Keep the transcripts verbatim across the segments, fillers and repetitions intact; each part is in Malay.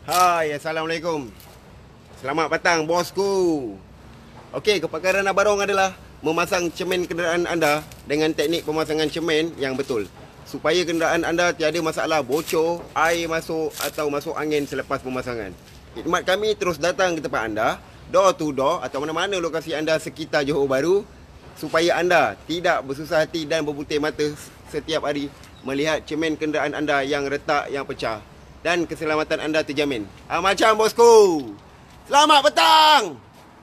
Hai, Assalamualaikum. Selamat petang, bosku. Okey, kepakaran Abarong adalah memasang cermin kenderaan anda dengan teknik pemasangan cermin yang betul, supaya kenderaan anda tiada masalah bocor, air masuk atau masuk angin selepas pemasangan. Khidmat kami terus datang ke tempat anda, door to door atau mana-mana lokasi anda sekitar Johor Bahru, supaya anda tidak bersusah hati dan berputih mata setiap hari melihat cermin kenderaan anda yang retak, yang pecah, dan keselamatan anda terjamin. Ah, macam bosku. Selamat petang.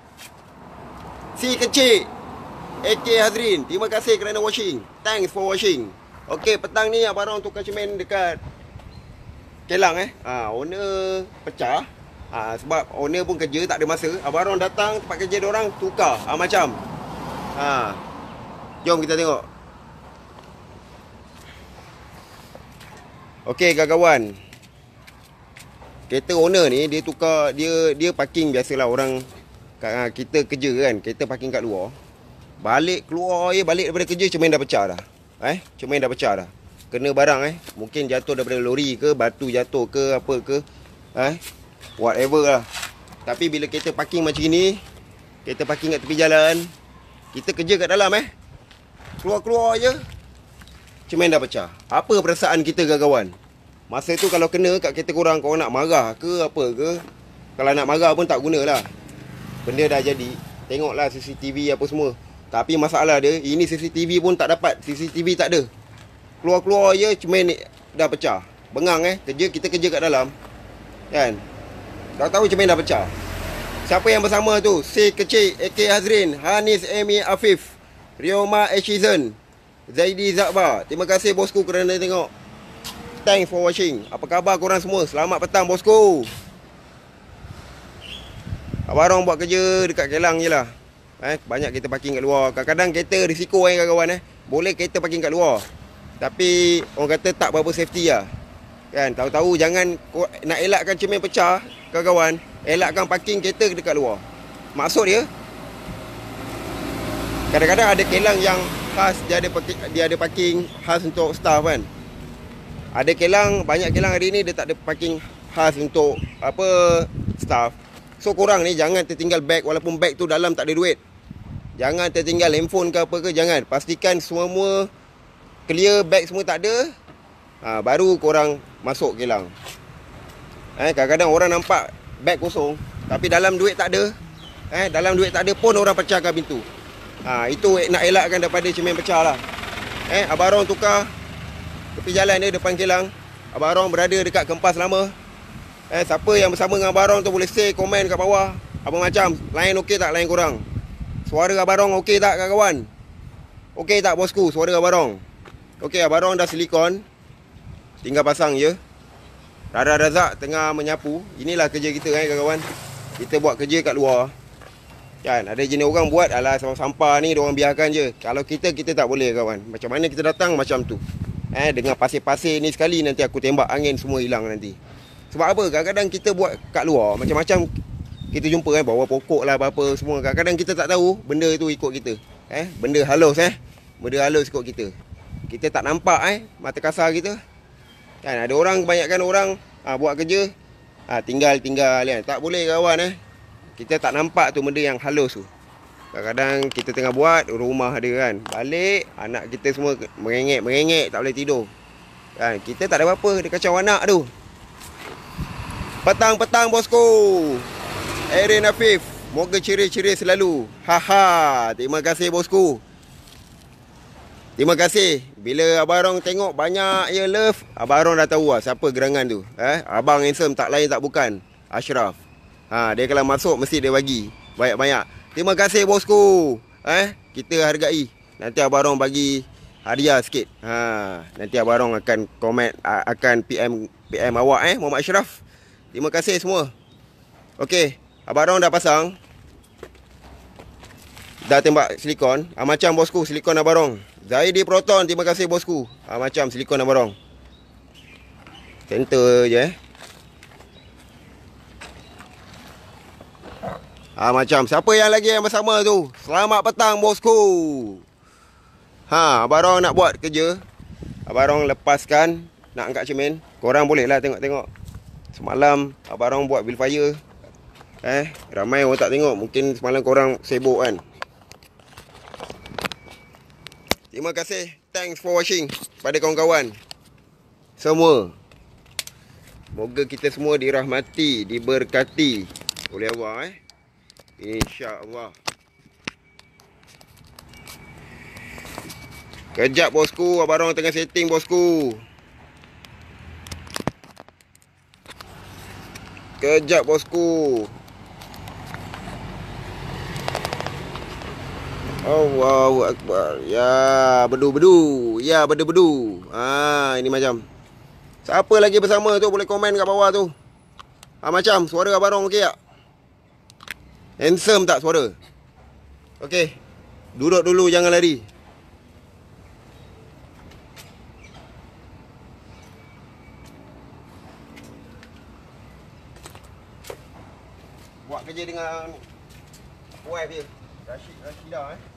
Si kecil A K Hazrin, terima kasih kerana washing. Thanks for washing. Okey, petang ni Abarong tukar cermin dekat Kelang eh. Ah, owner pecah. Ah, sebab owner pun kerja tak ada masa. Abarong datang tempat kerja dia orang tukar. Ah, macam. Ah. Jom kita tengok. Okey, kawan-kawan. Kereta owner ni dia tukar, dia dia parking biasalah orang kita kerja kan, kereta parking kat luar. Balik keluar je, balik daripada kerja cermin dah pecah dah. Eh, cermin dah pecah dah. Kena barang eh, mungkin jatuh daripada lori ke, batu jatuh ke, apa ke. Eh, whatever lah. Tapi bila kereta parking macam ni, kereta parking kat tepi jalan, kita kerja kat dalam eh. Keluar-keluar je cermin dah pecah. Apa perasaan kita kawan-kawan? Masa tu kalau kena kat kereta korang, korang nak marah ke apa ke? Kalau nak marah pun tak gunalah. Benda dah jadi. Tengoklah C C T V apa semua. Tapi masalah dia, ini C C T V pun tak dapat. C C T V tak ada. Keluar-keluar je cermin dah pecah. Bengang eh. Kerja, kita kerja kat dalam. Kan? Tahu-tahu cermin dah pecah. Siapa yang bersama tu? Si kecil A K Hazrin, Hanis Amy Afif, Rioma Ashizan, Zaidi Zakbar. Terima kasih bosku kerana tengok. Thanks for watching. Apa khabar korang semua? Selamat petang bosku. Abarong buat kerja dekat Kelang je lah. Eh, banyak kereta parking kat luar. Kadang-kadang kereta risiko eh kawan-kawan eh. Boleh kereta parking kat luar, tapi orang kata tak berapa safety lah. Kan, tahu-tahu jangan nak elakkan cermin pecah kawan-kawan, elakkan parking kereta dekat luar. Maksud dia, kadang-kadang ada Kelang yang khas, dia ada parking, dia ada parking khas untuk staff kan. Ada Kelang, banyak Kelang hari ni dia tak ada parking khas untuk apa staff. So korang ni jangan tertinggal beg, walaupun beg tu dalam tak ada duit. Jangan tertinggal handphone ke apa ke, jangan. Pastikan semua clear, beg semua tak ada. Ha, baru korang masuk Kelang. Eh, kadang-kadang orang nampak beg kosong, tapi dalam duit tak ada. Eh, dalam duit tak ada pun orang pecahkan pintu. Ha, itu nak elakkan daripada cermin pecah lah. Eh, Abarong tukar tepi jalan dia depan Kelang. Abarong berada dekat Kempas lama. Eh, siapa yang bersama dengan Abarong tu boleh say komen kat bawah. Apa macam, lain okey tak lain korang? Suara Abarong okey tak kawan? Okey tak bosku suara Abarong? Okey, Abarong dah silikon, tinggal pasang je. Rara Razak tengah menyapu. Inilah kerja kita kan kawan. Kita buat kerja kat luar. Kan, ada jenis orang buat alah sampah ni diorang biarkan je. Kalau kita, kita tak boleh kawan. Macam mana kita datang macam tu. Eh, dengan pasir-pasir ni sekali nanti aku tembak angin semua hilang nanti. Sebab apa? Kadang-kadang kita buat kat luar macam-macam kita jumpa kan, bawa pokok lah apa-apa semua. Kadang-kadang kita tak tahu benda tu ikut kita. Eh, benda halus eh. Benda halus ikut kita. Kita tak nampak eh, mata kasar kita. Kan ada orang, kebanyakan orang ha, buat kerja ha, tinggal-tinggal kan. Tak boleh kawan eh. Kita tak nampak tu benda yang halus tu. Kadang-kadang kita tengah buat, rumah ada kan, balik, anak kita semua merengek-merengek, tak boleh tidur kan. Kita tak ada apa-apa, dia kacau anak tu. Petang-petang bosku, Erin Afif, moga ceria-ceria selalu. Haha, terima kasih bosku. Terima kasih. Bila Abarong tengok banyak ya love, Abarong dah tahu lah siapa gerangan tu. Eh, Abang handsome tak lain tak bukan Ashraf. Ha, dia kalau masuk mesti dia bagi banyak-banyak. Terima kasih bosku. Eh, kita hargai. Nanti Abarong bagi hadiah sikit. Ha, nanti Abarong akan komen, akan P M P M awak eh, Muhammad Ashraf. Terima kasih semua. Okey, Abarong dah pasang. Dah tembak silikon. Ha, macam bosku silikon Abarong. Zaidi Proton, terima kasih bosku. Ha, macam silikon Abarong. Center je eh. Ha, macam siapa yang lagi yang bersama tu? Selamat petang bosku. Ha, Abarong nak buat kerja. Abarong lepaskan, nak angkat cermin. Korang boleh lah tengok-tengok. Semalam abang Rong buat bill fire. Eh, ramai orang tak tengok. Mungkin semalam korang sibuk kan. Terima kasih. Thanks for watching pada kawan-kawan semua. Moga kita semua dirahmati, diberkati oleh Allah, eh. InsyaAllah. Kejap bosku, abang Rong tengah setting bosku. Kejap bosku. Allahu Akbar. Ya, bedu-bedu. Ya, bedu-bedu. Ah, ini macam. Siapa lagi bersama tu boleh komen kat bawah tu. Ah, macam suara abang Rong okey tak? Handsome tak suara? Okey. Duduk dulu, jangan lari. Buat kerja dengan wife dia, Rashid, Rashidah, eh.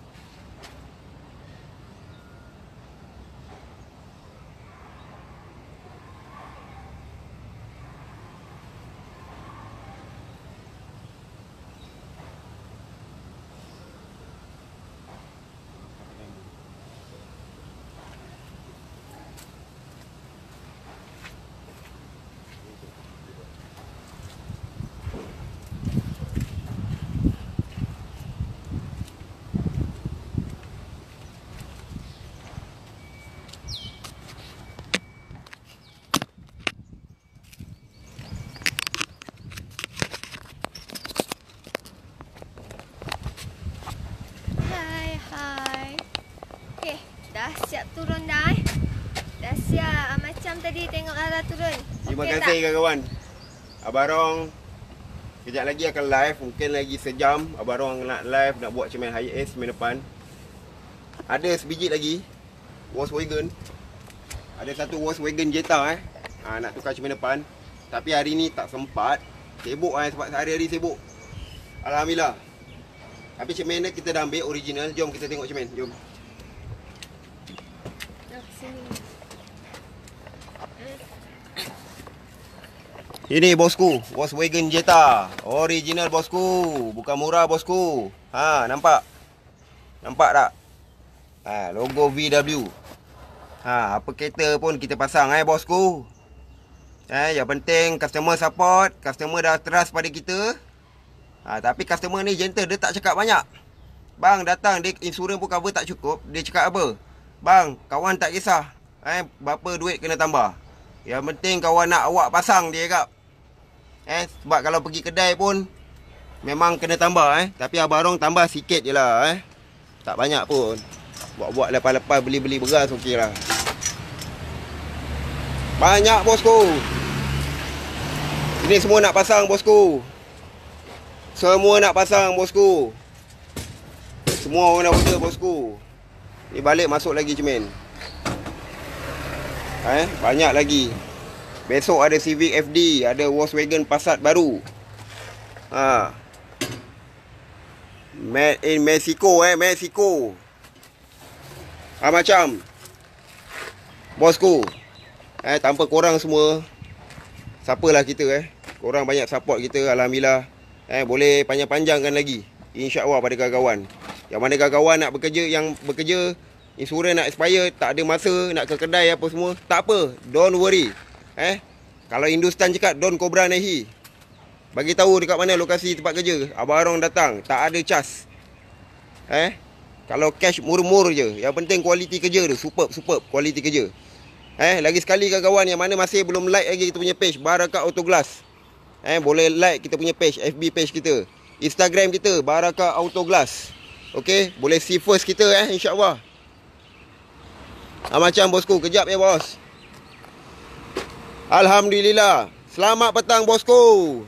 Dah siap turun dah eh. Dah siap. Macam tadi tengok Ara turun. Terima okay kasih tak? kawan-kawan. Abang Rong kejap lagi akan live. Mungkin lagi sejam Abang Rong nak live, nak buat cemen high ace cemen depan. Ada sebiji lagi Volkswagen. Ada satu Volkswagen Jetta, eh. ha, Nak tukar cemen depan. Tapi hari ni tak sempat. Sibuk eh, sebab hari-hari sibuk. Alhamdulillah. Tapi cemen dia kita dah ambil original. Jom kita tengok cemen. Jom. Ini bosku, Volkswagen Jetta. Original bosku. Bukan murah bosku. Ha, nampak? Nampak tak? Ha, logo V W. Ha, apa kereta pun kita pasang eh bosku. Eh, yang penting customer support, customer dah trust pada kita. Ha, tapi customer ni gentle, dia tak cakap banyak. Bang datang, dia insurans pun cover tak cukup. Dia cakap apa? Bang, kawan tak kisah. Eh, berapa duit kena tambah. Yang penting kawan nak awak pasang, dia cakap. Eh, sebab kalau pergi kedai pun memang kena tambah, eh. Tapi abang Rong tambah sikit je lah, eh. Tak banyak pun. Buat-buat lepas-lepas beli-beli beras okey lah. Banyak bosku. Ini semua nak pasang bosku. Semua nak pasang bosku. Semua orang dah order bosku. Ni balik masuk lagi cemen. Eh, banyak lagi. Besok ada Civic F D, ada Volkswagen Passat baru. Ha. Made in Mexico, eh, Mexico. Ha, macam bosku. Eh, tanpa korang semua, siapalah kita, eh. Korang banyak support kita, alhamdulillah. Eh, boleh panjang-panjangkan lagi, insya-Allah, pada kawan-kawan. Yang mana kawan-kawan nak bekerja, yang bekerja insurans nak expire, tak ada masa nak ke kedai apa semua, tak apa, don't worry. Eh, kalau Hindustan cakap don't cobra nahi. Bagi tahu dekat mana lokasi tempat kerja. Abang Rong datang, tak ada cas. Eh, kalau cash murmur je. Yang penting kualiti kerja tu, superb, superb kualiti kerja. Eh, lagi sekali kawan-kawan yang mana masih belum like lagi kita punya page Barakah Autoglass. Eh, boleh like kita punya page, F B page kita. Instagram kita Barakah Autoglass. Okey, boleh see first kita, eh, insya-Allah. Ah, macam bosku, kejap ya bos. Alhamdulillah. Selamat petang bosku.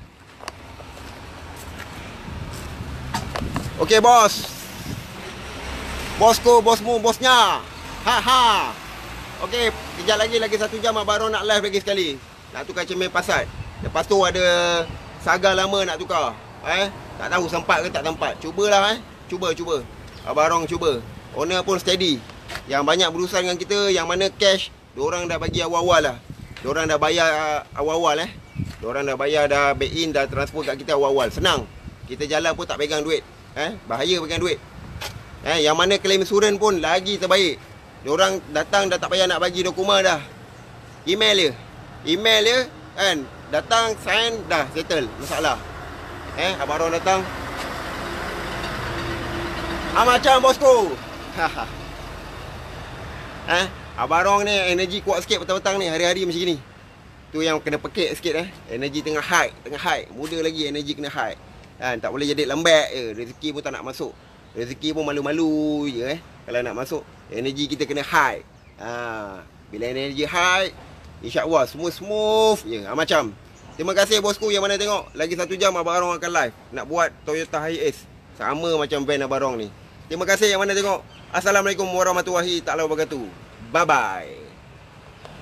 Okey bos. Bosku, bosmu, bosnya. Ha ha. Okey, kejap lagi lagi satu jam abang Rong nak live lagi sekali. Nak tukar cemen Passat. Lepas tu ada Saga lama nak tukar. Eh, tak tahu sempat ke tak sempat. Cubalah, eh. Cuba cuba. Abang Rong cuba. Owner pun steady. Yang banyak berurusan dengan kita, yang mana cash, diorang dah bagi awal-awal lah. Diorang dah bayar uh, awal-awal eh. Diorang dah bayar, dah back in, dah transfer kat kita awal-awal. Senang. Kita jalan pun tak pegang duit. Eh, bahaya pegang duit. Eh, yang mana claim insurans pun lagi terbaik. Diorang datang dah tak payah nak bagi dokumen dah. Email dia. Email dia kan, datang sign dah settle masalah. Eh, abang Ron datang. Ah macam bosku. eh, abang Ron ni energi kuat sikit petang-petang ni, hari-hari macam gini. Tu yang kena pekik sikit eh. Energi tengah high, tengah high. Muda lagi energi kena high. Kan, tak boleh jadi lembek je. Rezeki pun tak nak masuk. Rezeki pun malu-malu je eh. Kalau nak masuk, energi kita kena high. Ha, bila energi high, insya-Allah semua smooth je. Ha, macam. Terima kasih bosku yang mana tengok. Lagi satu jam abang Rong akan live nak buat Toyota Hiace. Sama macam van abang Rong ni. Terima kasih yang mana tengok. Assalamualaikum warahmatullahi taala wabarakatuh. Bye bye.